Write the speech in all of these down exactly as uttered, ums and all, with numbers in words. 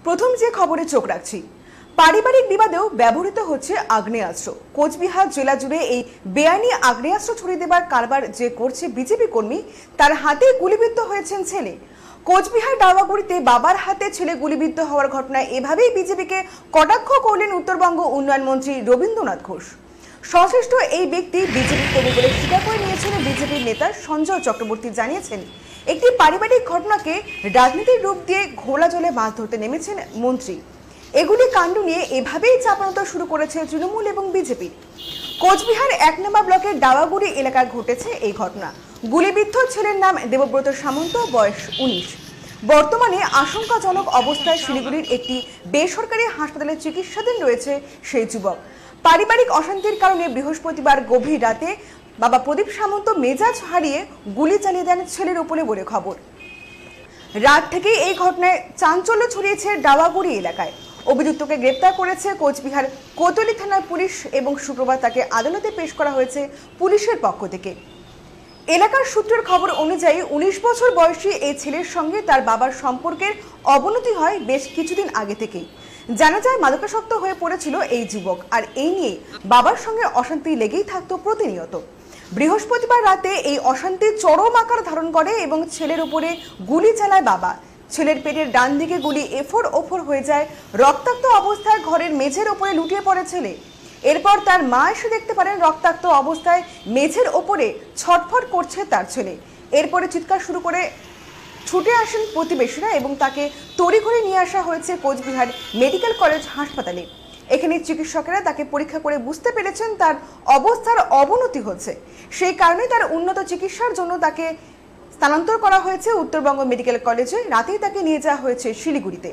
প্রথম যে খবরে চোখ রাখছি, পারিবারিক বিবাদেও ব্যবহৃত হচ্ছে আগ্নেয়াস্ত্র। কোচবিহার জেলা জুড়ে এই বেআইনি আগ্নেয়াস্ত্র ছড়িয়ে দেবার কারবার যে করছে বিজেপি কর্মী, তার হাতে গুলিবিদ্ধ হয়েছেন ছেলে। কোচবিহার ডাওয়াগুড়িতে বাবার হাতে ছেলে গুলিবিদ্ধ হওয়ার ঘটনায় এভাবেই বিজেপিকে কটাক্ষ করলেন উত্তরবঙ্গ উন্নয়ন মন্ত্রী রবীন্দ্রনাথ ঘোষ। সংশ্লিষ্ট এই ব্যক্তি বিজেপি কর্মী বলে স্বীকার করে নিয়েছেন বিজেপির নেতা সঞ্জয় চক্রবর্তী। জানিয়েছেন, একটি পারিবারিক ঘটনাকে রাজনীতির রূপ দিয়ে ঘোলা জলে মাছ ধরতে নেমেছেন মন্ত্রী। এগুলি কাণ্ড নিয়ে এভাবেই চাপানোতর শুরু করেছে তৃণমূল এবং বিজেপি। কোচবিহার এক নম্বর ব্লকের ডাওয়াগুড়ি এলাকায় ঘটেছে এই ঘটনা। গুলিবিদ্ধ ছেলের নাম দেবব্রত সামন্ত, বয়স উনিশ। বর্তমানে আশঙ্কাজনক অবস্থায় শিলিগুড়ির একটি বেসরকারি হাসপাতালে চিকিৎসাধীন রয়েছে সেই যুবক। পারিবারিক অশান্তির কারণে বৃহস্পতিবার গভীর রাতে বাবা প্রদীপ সামন্ত মেজাজ হারিয়ে গুলি চালিয়ে দেন ছেলের উপরে বলে খবর। রাত থেকেই এই ঘটনায় চাঞ্চল্য ছড়িয়েছে ডাওয়াগুড়ি এলাকায়। অভিযুক্তকে গ্রেপ্তার করেছে কোচবিহার কোতোয়ালি থানার পুলিশ এবং শুক্রবার তাকে আদালতে পেশ করা হয়েছে পুলিশের পক্ষ থেকে। এলাকার সূত্রের খবর অনুযায়ী উনিশ বছর বয়সী এই ছেলের সঙ্গে তার বাবার সম্পর্কের অবনতি হয় বেশ কিছুদিন আগে থেকেই। জানা যায়, মাদকাসক্ত হয়ে পড়েছিল এই যুবক, আর এই নিয়ে বাবার সঙ্গে অশান্তি লেগেই থাকতো প্রতিনিয়ত। বৃহস্পতিবার রাতে এই অশান্তি চরম আকার ধারণ করে এবং ছেলের উপরে গুলি চালায় বাবা। ছেলের পেটের ডান দিকে গুলি এফোর ওফর হয়ে যায়। রক্তাক্ত অবস্থায় ঘরের মেঝের ওপরে লুটিয়ে পড়ে ছেলে। এরপর তার মা এসে দেখতে পারেন রক্তাক্ত অবস্থায় মেঝের ওপরে ছটফট করছে তার ছেলে। এরপরে চিৎকার শুরু করে ছুটে আসেন প্রতিবেশীরা এবং তাকে তড়িঘড়ি নিয়ে আসা হয়েছে কোচবিহার মেডিকেল কলেজ হাসপাতালে। এখানে চিকিৎসকেরা তাকে পরীক্ষা করে বুঝতে পেরেছেন তার অবস্থার অবনতি হচ্ছে। সেই কারণে তার উন্নত চিকিৎসার জন্য তাকে স্থানান্তর করা হয়েছে উত্তরবঙ্গ মেডিকেল কলেজে। রাতেই তাকে নিয়ে যাওয়া হয়েছে শিলিগুড়িতে।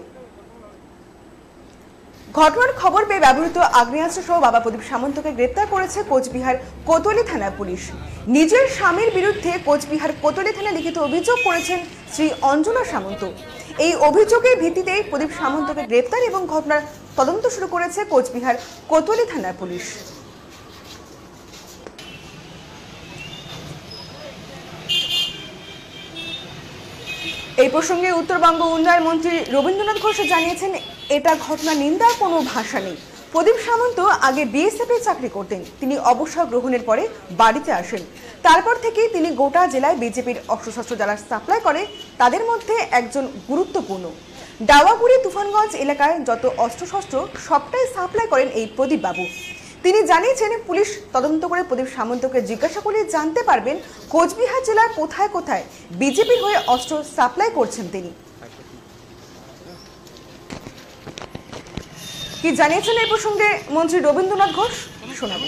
ঘটনার খবর পেয়ে ব্যবহৃত আগ্নেয়াস্ত্র সহ বাবা প্রদীপ সামন্তকে গ্রেপ্তার করেছে কোচবিহার কোতোয়ালি থানার পুলিশ। নিজের স্বামীর বিরুদ্ধে কোচবিহার কোতোয়ালি থানায় লিখিত অভিযোগ করেছেন শ্রী অঞ্জনা সামন্ত। এই অভিযোগের ভিত্তিতেই প্রদীপ সামন্তকে গ্রেপ্তার এবং ঘটনার তদন্ত শুরু করেছে কোচবিহার কোতোয়ালি থানার পুলিশ। এই প্রসঙ্গে উত্তরবঙ্গ উন্নয়ন মন্ত্রী রবীন্দ্রনাথ ঘোষ জানিয়েছেন, এটা ঘটনা নিন্দার কোনো ভাষা নেই। প্রদীপ সামন্ত আগে বিএসএফে চাকরি করতেন। তিনি অবসর গ্রহণের পরে বাড়িতে আসেন। তারপর থেকেই তিনি গোটা জেলায় বিজেপির অস্ত্রশস্ত্র যারা সাপ্লাই করে তাদের মধ্যে একজন গুরুত্বপূর্ণ। ডাওয়াগুড়ি তুফানগঞ্জ এলাকায় যত অস্ত্রশস্ত্র সবটাই সাপ্লাই করেন এই প্রদীপ বাবু। তিনি জানিয়েছেন, পুলিশ তদন্ত করে প্রদীপ সামন্তকে জিজ্ঞাসা করলে জানতে পারবেন কোচবিহার জেলার কোথায় কোথায় বিজেপির হয়ে অস্ত্র সাপ্লাই করছেন তিনি। কি জানিয়েছেন এই প্রসঙ্গে মন্ত্রী রবীন্দ্রনাথ ঘোষ, শোনাবো।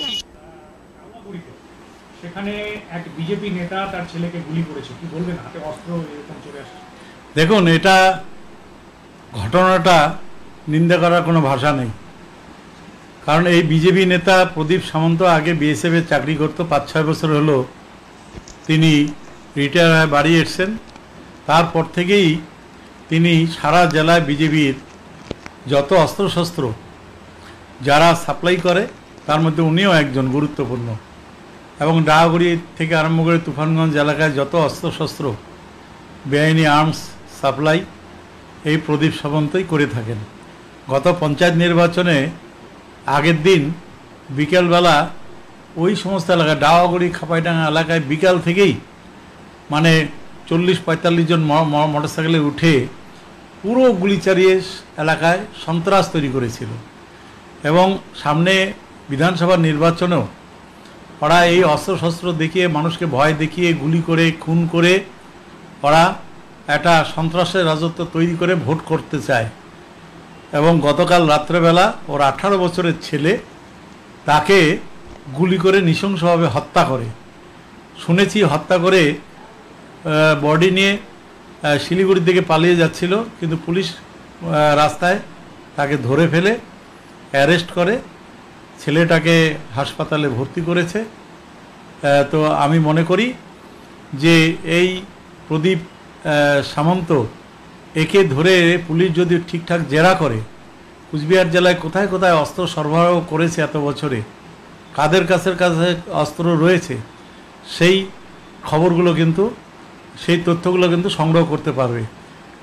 সেখানে এক বিজেপি নেতা তার ছেলেকে গুলি করেছে, কি বলবেন? হাতে অস্ত্র এরকম চলে আসছে। দেখুন, এটা ঘটনাটা নিন্দা করার কোনো ভাষা নেই। কারণ এই বিজেপি নেতা প্রদীপ সামন্ত আগে বিএসএফে চাকরি করতো, পাঁচ ছয় বছর হলো তিনি রিটায়ার হয়ে বাড়ি এসছেন। তারপর থেকেই তিনি সারা জেলায় বিজেপির যত অস্ত্রশস্ত্র যারা সাপ্লাই করে তার মধ্যে উনিও একজন গুরুত্বপূর্ণ। এবং ডাওয়াগুড়ি থেকে আরম্ভ করে তুফানগঞ্জ এলাকায় যত অস্ত্রশস্ত্র বেআইনি আর্মস সাপ্লাই এই প্রদীপ সামন্তই করে থাকেন। গত পঞ্চায়েত নির্বাচনে আগের দিন বিকেলবেলা ওই সমস্ত এলাকায় ডাওয়াগুড়ি খাপাইডাঙ্গা এলাকায় বিকাল থেকেই মানে চল্লিশ পঁয়তাল্লিশ জন মোটরসাইকেলে উঠে পুরো গুলি চালিয়ে এলাকায় সন্ত্রাস তৈরি করেছিল। এবং সামনে বিধানসভা নির্বাচনেও ওরা এই অস্ত্রশস্ত্র দেখিয়ে মানুষকে ভয় দেখিয়ে গুলি করে খুন করে ওরা একটা সন্ত্রাসের রাজত্ব তৈরি করে ভোট করতে চায়। এবং গতকাল রাত্রেবেলা ওর আঠারো বছরের ছেলে তাকে গুলি করে নৃশংসভাবে হত্যা করে। শুনেছি হত্যা করে বডি নিয়ে শিলিগুড়ির দিকে পালিয়ে যাচ্ছিল, কিন্তু পুলিশ রাস্তায় তাকে ধরে ফেলে অ্যারেস্ট করে ছেলেটাকে হাসপাতালে ভর্তি করেছে। তো আমি মনে করি যে এই প্রদীপ সামন্ত একে ধরে পুলিশ যদি ঠিকঠাক জেরা করে, কুচবিহার জেলায় কোথায় কোথায় অস্ত্র সরবরাহ করেছে এত বছরে, কাদের কাছের কাছে অস্ত্র রয়েছে, সেই খবরগুলো কিন্তু সেই তথ্যগুলো কিন্তু সংগ্রহ করতে পারবে।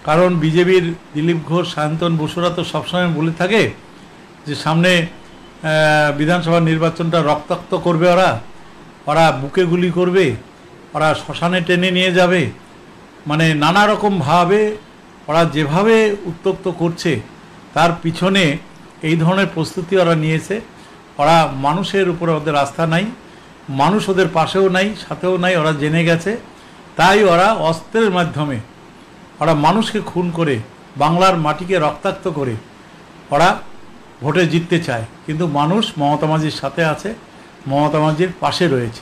কারণ বিজেপির দিলীপ ঘোষ, সায়ন্তন বসুরা তো সবসময় বলে থাকে যে সামনে বিধানসভা নির্বাচনটা রক্তাক্ত করবে, ওরা ওরা বুকে গুলি করবে, ওরা শ্মশানে টেনে নিয়ে যাবে, মানে নানা রকমভাবে ওরা যেভাবে উত্তপ্ত করছে তার পিছনে এই ধরনের প্রস্তুতি ওরা নিয়েছে। ওরা মানুষের উপরে ওদের আস্থা নাই, মানুষ ওদের পাশেও নাই, সাথেও নাই, ওরা জেনে গেছে। তাই ওরা অস্ত্রের মাধ্যমে ওরা মানুষকে খুন করে বাংলার মাটিকে রক্তাক্ত করে ওরা ভোটে জিততে চায়। কিন্তু মানুষ মমতা মাঝির সাথে আছে, মমতা মাঝির পাশে রয়েছে।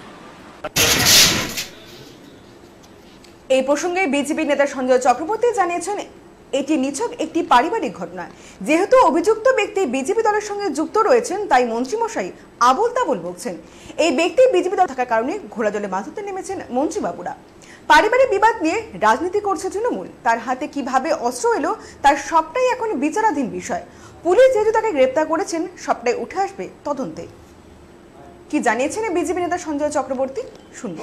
এই প্রসঙ্গে বিজেপি নেতা সঞ্জয় চক্রবর্তী জানিয়েছেন, এটি নিছক একটি পারিবারিক ঘটনা। যেহেতু অভিযুক্ত ব্যক্তি বিজেপি দলের সঙ্গে যুক্ত রয়েছেন, তাই মন্ত্রীমশাই আবোল তাবোল বকছেন। এই ব্যক্তি বিজেপি দল থাকার কারণে ঘোড়া জলে মাছ ধরতে নেমেছেন মন্ত্রীবাবুরা। পারিবারিক বিবাদ নিয়ে রাজনীতি করছে তৃণমূল। তার হাতে কিভাবে অস্ত্র এলো তার সবটাই এখন বিচারাধীন বিষয়। পুলিশ যেহেতু তাকে গ্রেপ্তার করেছেন, সবটাই উঠে আসবে তদন্তে। কি জানিয়েছেন বিজেপি নেতা সঞ্জয় চক্রবর্তী, শুনব।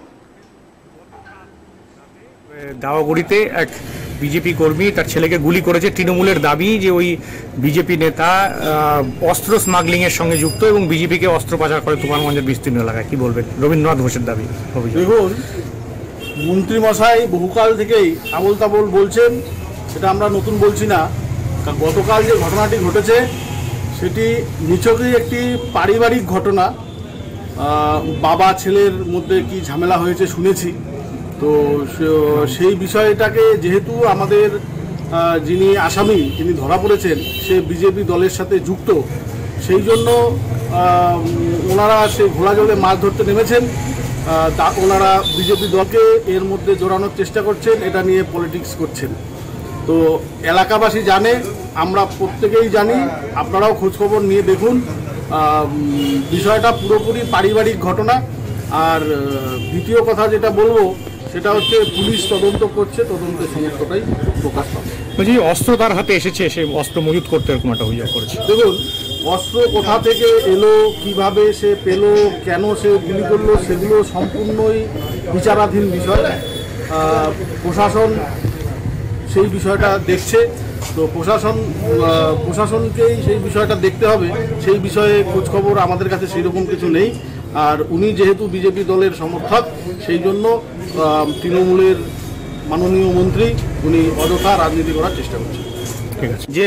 দাওয়াগুড়িতে এক বিজেপি কর্মী তার ছেলেকে গুলি করেছে। তৃণমূলের দাবি যে ওই বিজেপি নেতা অস্ত্র স্মাগলিং এর সঙ্গে যুক্ত এবং বিজেপিকে অস্ত্র পাচার করে তুফানগঞ্জের বিস্তীর্ণ এলাকায়। কি বলবেন? রবীন্দ্রনাথ ঘোষের দাবি। দেখুন, মন্ত্রীমশাই বহুকাল থেকেই আবোল তাবোল বলছেন, সেটা আমরা নতুন বলছি না। গতকাল যে ঘটনাটি ঘটেছে সেটি নিছকই একটি পারিবারিক ঘটনা। বাবা ছেলের মধ্যে কি ঝামেলা হয়েছে শুনেছি, তো সেই বিষয়টাকে যেহেতু আমাদের যিনি আসামি যিনি ধরা পড়েছেন সে বিজেপি দলের সাথে যুক্ত, সেই জন্য ওনারা সেই ঘোড়া জলে মাছ ধরতে নেমেছেন। তা ওনারা বিজেপি দলকে এর মধ্যে জড়ানোর চেষ্টা করছেন, এটা নিয়ে পলিটিক্স করছেন। তো এলাকাবাসী জানে, আমরা প্রত্যেকেই জানি, আপনারাও খোঁজখবর নিয়ে দেখুন। বিষয়টা পুরোপুরি পারিবারিক ঘটনা। আর দ্বিতীয় কথা যেটা বলবো সেটা হচ্ছে পুলিশ তদন্ত করছে, তদন্তের সমস্তটাই প্রকাশ পাবে। বলছি, অস্ত্র তার হাতে এসেছে, সে অস্ত্র মজুত করতে এরকম একটা অভিযোগ করেছে। দেখুন, অস্ত্র কোথা থেকে এলো, কিভাবে সে পেলো, কেন সে গুলি করলো, সেগুলো সম্পূর্ণই বিচারাধীন বিষয়। প্রশাসন সেই বিষয়টা দেখছে, তো প্রশাসন প্রশাসনকেই সেই বিষয়টা দেখতে হবে। সেই বিষয়ে খোঁজখবর আমাদের কাছে সেই রকম কিছু নেই। আর উনি যেহেতু বিজেপি দলের সমর্থক, সেই জন্য তৃণমূলের মাননীয় মন্ত্রী উনি অযথা রাজনীতি করার চেষ্টা করছেন। ঠিক আছে। যে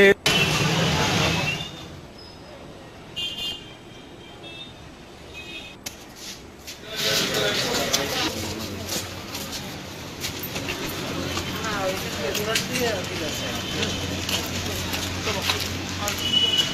ঠিক আছে।